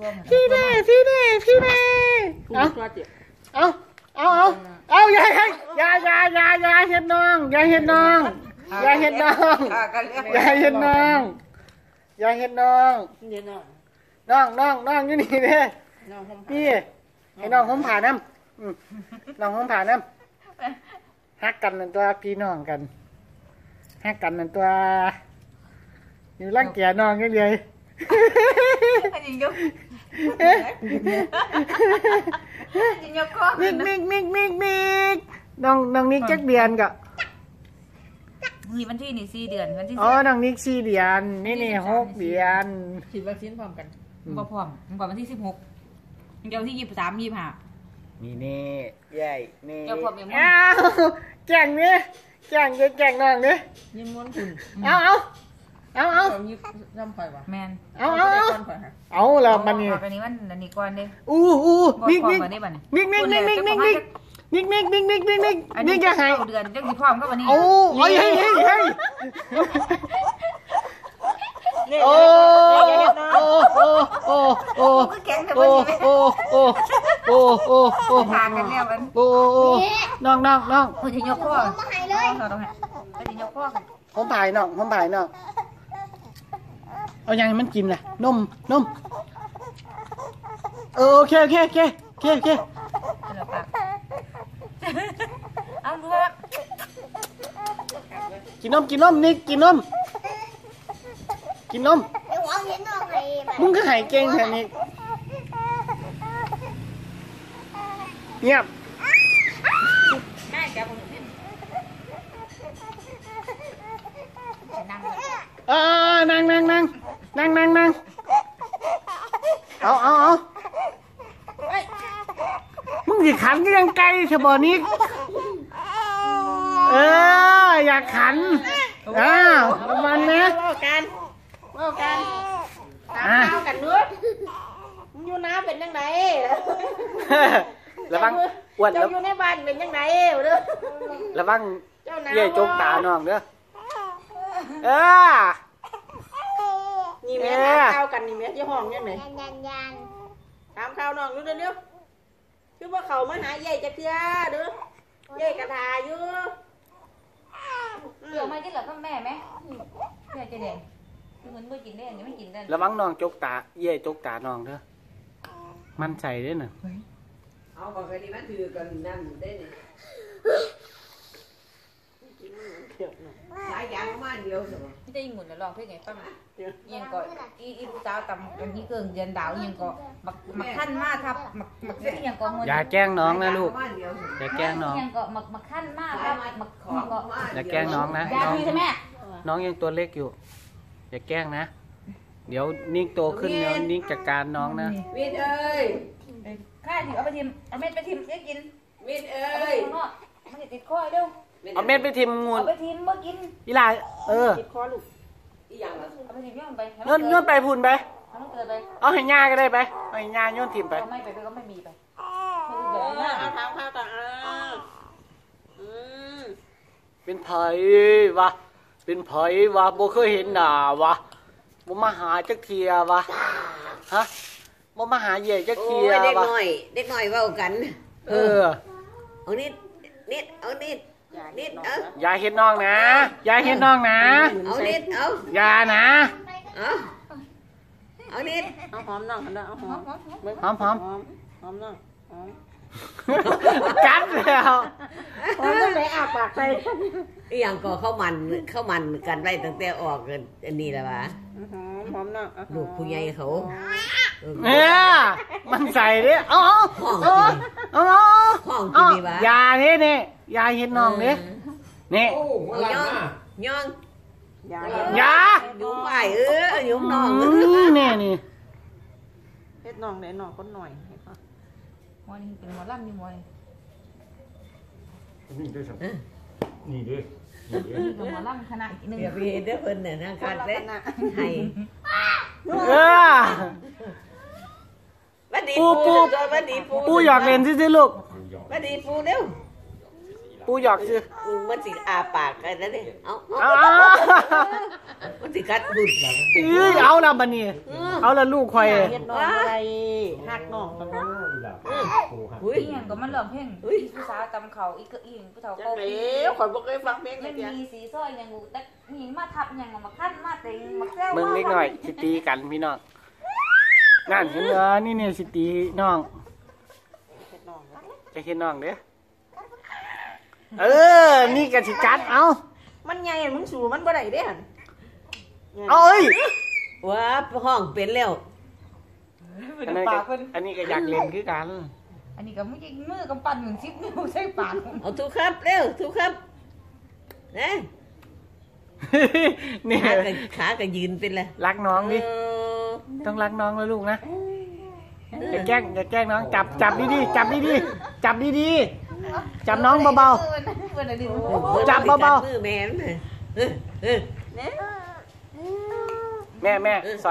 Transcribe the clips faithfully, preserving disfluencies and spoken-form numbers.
พี่เน่พี่เน่พี่เน่เอาเอาเอาเอาเอาอย่าอย่าอย่าอย่าอย่าเห็ดน้องอย่าเห็ดน้องอย่าเห็ดน้องอย่าเห็ดน้องอย่าเห็ดน้องน้องน้องน้องอยู่นี่เด้พี่ให้น้องผมผ่าน้ำน้องผมผ่าน้ำฮักกันนั่นตัวพี่น้องกันฮักกันนั่นตัวอยู่ร่างแก่น้องกันเลยมิกมิกมิกมิกมิกน้องน้องนิกจักเดือนกะนี่วันที่นี่สี่เดือนวันที่อ๋อน้องนิกสี่เดือนนี่นี่หกเดือนฉีดวัคซีนพร้อมกันพร้อมพร้อมวันที่สิบหกเดี๋ยวที่ยี่สิบสามยี่สิบห้านี่นี่ใหญ่นี่เจ้าพร้อมยังไงอ้าวแก่งนี่แก่งจะแก่งน้องนี่ยิ้มม้วนคุณเอาเอาเอาเอายิ้มย่ำคอยว่ะแมนเอาเอาเอาแล้วมันนี่อันนี้มันอันนี้ก่อนดิอู้อู้มิกมิกมิกมิกมิกมิกมิกมิกมิกมิกมิกมิกมิกมิกมิกจะหายเดือนจะมีพร้อมก็วันนี้โอ้เฮ้ยเฮ้ยเฮ้ยเฮ้ยโอ้โอ้โอ้โอ้โอ้โอ้โอ้โอ้โอ้โอ้โอ้โอ้ห่างกันแล้วมันโอ้น้องน้องน้องคุณจะยกพ่อมาให้เลยเราต้องให้เราจะยกพ่อกันผมถ่ายน้องผมถ่ายน้องเอายังมันกินเลยนมนมเออโอเคโอเคโอเคโอเคโอเคเอาดูว่ากินนมกินนมนี่กินนมกินนมมึงก็หายเก่งแค่นี้เงียบได้แกผมเออนั่งนั่งนั่งนั่งนั่งนั่งเอาเอาเอามึงสิขันก็ยังไกลเฉพาะนี้เอออยากขันอ้าวมันนะว่ากันว่ากันตามข้าวกันนู้นมึงอยู่น้ำเป็นยังไงระวังอ้วนเจ้าอยู่ในบ้านเป็นยังไงเด้อระวังเย่จกตาน้องเด้อเออนี่แม่ข้าวกันนี่แม่ที่ห้องยังไงตามข้าวน้องนู้นเด้อคือว่าเขามาหาใหญ่จะเกลือเด้อใหญ่กระทาอยู่เดี๋ยวมากินหลับกับแม่ไหมแม่จะเด่นคือมันไม่กินได้ยังไม่กินได้ระวังน้องจกตาเย่จกตาน้องเด้อมันใส่ได้หนึ่งเอาของใครดีมันถือกันนั่นได้เนี่ยสายยางประมาณเดียวสิไม่ได้ยิงหมุนแล้วลองเพื่อไงป้ายังก็อีอีผู้สาวต่ำกันนี้เกินเดือนดาวยังก็หมักหมักขั้นมากครับหมักหมักยังก็อย่าแกล้งน้องนะลูกอย่าแกล้งน้องยังก็หมักหมักขั้นมากครับหมักของก็อย่าแกล้งน้องนะน้องน้องยังตัวเล็กอยู่อย่าแกล้งนะเดี๋ยวนิ่งโตขึ้นเดี๋ยวนิ่งจัดการน้องนะวินเอ้ยข้าถิเอาไปทิมเอาเม็ดไปทิมได้กินวินเอ้ยมันติดคอเร็วเอาเม็ดไปทิมงูเอาไปทิมเมื่อกินอีหลาเออติดคอลูกอีหยังล่ะเอาไปทิมโยนไปโยนโยนไปพูนไปเอาเกิดไปเอาให้ย่าก็ได้ไปเอาให้ย่าโยนทิมไปไม่ไปก็ไม่มีไปเอาเท้าข้าวต่างอืมเป็นไผวะเป็นไผวะโบเคยเห็นหน้าวะโบมาหาจักเทียวะฮะโบมาหาเย่จักเทียวะเด็กหน่อยเด็กหน่อยเว้ากันเออเอานิดนิดเอานิดนิดเอออย่าเห็นน้องนะอย่าเห็นน้องนะเอานิดเอาอย่านะเอาเอานิดเอาหอมน้องกันนะเอาหอมหอมหอมหอมน้องหอมกัดแล้วหอมต้องไหนอาปากใส่อย่างก็เข้ามันเข้ามันกันไว้ตั้งแต่ออกเงินอันนี้แหละวะหอมหอมน้องลูกผู้ใหญ่เขาเนี่ยมันใส่ดิเอาเอาเอาเอาเอายาเนี่ยเนี่ยยาเห็นน้องเนี่ยเนี่ยย่องย่องยายายุ่งไปเออยุ่งน้องเนี่ยนี่เฮ็ดน้องได้น้องคนหน่อยมอนี่เป็นหมอลำนี่มอนี่ด้วยครับนี่ด้วยนี่เป็นหมอลำคณะหนึ่งเดี๋ยวไปเด้อเพิ่นเนี่ยนะคัดเด้ให้เออปูปูปูอยากเล่นสิสิลูกมาดีปูเร็วปูหยอกซื้อมึงมันสิอาปากกันแล้วเนี่ยเอาเอาเอาเอามันสิกัดบุญหลังเอ้ยเอาละบัดนี้เอาละลูกข่อยเฮ็ดน้องอะไรหักน้องกันนะอุ้ยอีหยังก็มันร้องเพลงอุ้ยผู้สาวตำเขาอีกก็อีหยังผู้เฒ่าจัเก่างได๋ข่อยบ่เคยฟังเพลงมันเดียวมีสีซ้อยหยังกูแต่หญิงมาทับหยังมาคั่นมาเต็งมาแซวมึงเล็กหน่อยสิตีกันพี่น้องนั่นเห็นเหรอนี่เนี่ยสิตีน้องเฮ็ดน้องจะเห็นน้องเด้อเออนี่กะสิกัดเอามันใหญ่มึงสู่มันบ่ได้เด้หั่นเอาเอ้ยว้าห้องเป็นแล้วอันนั้นก็อันนี้ก็อยากเล่นคือกันอันนี้ก็มึงยิงมือกำปั้นมึงซิบนิ้วใส่ปากเอาทุกครับเร็วทุกครับนะเนี่ยขากับขากับยืนเป็นเลยรักน้องดิเออต้องรักน้องแล้วลูกนะอย่าแกล้งอย่าแกล้งน้องจับจับดีๆจับดีๆจับดีๆจับน้องเบาๆเพิ่นน่ะดิๆจับเบามือแม่มันน่ะเออเออๆแม่แม่ซอย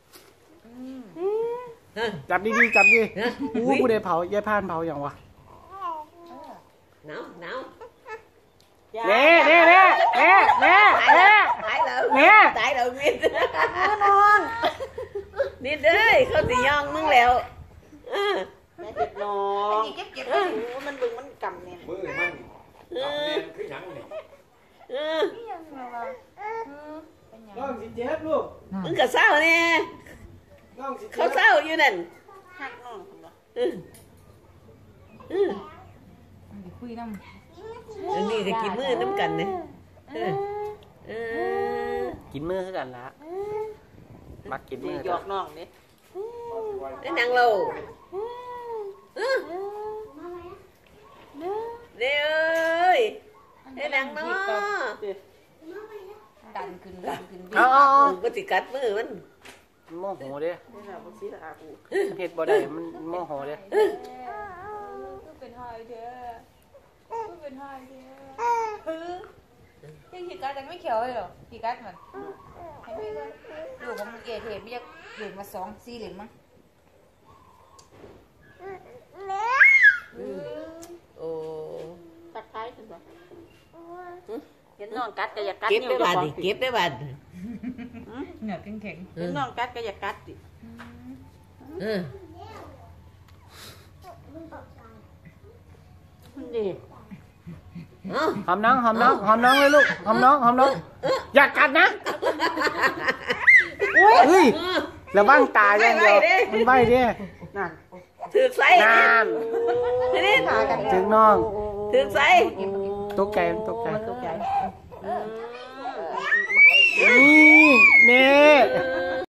เออจับดีๆจับดีเอออู้กูได้เผายายพานเผาอย่างวะหนาวหนาวเน่เน่เน่เน่เน่เน่ตายแล้วแม่ตายแล้วมิดน้องนี่เด้ยเขาสิยองมึงแล้วเออแม่เฮ็ดน้องเก็บเก็บโอ้มันเบิ่งมันกำเนี่ยมือมันทำเนียนคือหยังนี่เออยังไงวะเป็นหยังน้องสิเจ็บลูกมึงก็เศร้าเนี่ยน้องสิเขาเศร้าอยู่นั่นหักน้องพุ่นบ่เออเออคุยนำอันนี้ก็กินมือน้ำกันเนี่ยเออเออกินมือคือกันละมักกินมือหยอกน้องนี่ไอ้นางเราเออเด้อเอ้ยไอ้นางเนาะดันขึ้นดันขึ้นเอาเอาเอามันก็สิกัดมือมันโมโหเด้นี่ล่ะบ่สิละอากูเฮ็ดบ่ได้มันโมโหเด้ก็เป็นหอยเด้อก็เป็นหอยเด้อยังขี่กัดแต่ไม่เขียวเลยหรอขี่กัดมันให้พี่ก็ลูกของมึงเอเทปไม่จะเหรียญมาสองสี่เหรียญมั้งโอ้ตักท้ายขึ้นบ่เห็นน้องกัดก็อย่ากัดเก็บได้บาดดิดิเก็บได้บาดเหนือแข็งเห็นน้องกัดก็อย่ากัดดิเออมันดิเอ้าหอมน้องหอมน้องหอมน้องเลยลูกหอมน้องหอมน้องอย่ากัดนะเฮ้ยระวังตาอย่างเดียวมันใบเด้นั่นถือใส่นานนี่ถึงน้องถือใส่ตกใจตกใจตกใจนี่เน่